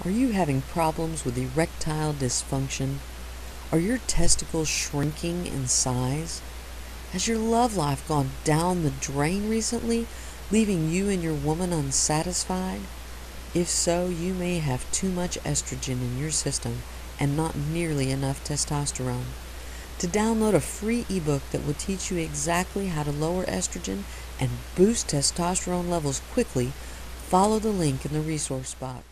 Are you having problems with erectile dysfunction? Are your testicles shrinking in size? Has your love life gone down the drain recently, leaving you and your woman unsatisfied? If so, you may have too much estrogen in your system and not nearly enough testosterone. To download a free ebook that will teach you exactly how to lower estrogen and boost testosterone levels quickly, follow the link in the resource box.